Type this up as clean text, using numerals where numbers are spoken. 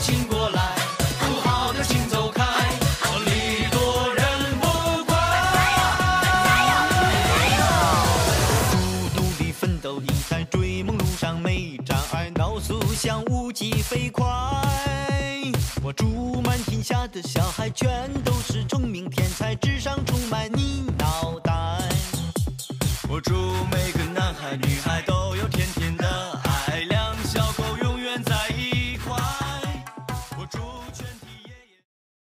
请过来，不好的请走开，礼多人不怪。 努力奋斗，你在追梦路上没障碍，脑速像无极飞快。我祝满天下的小孩全都是聪明天才，智商充满你脑袋。我祝每个男孩女孩都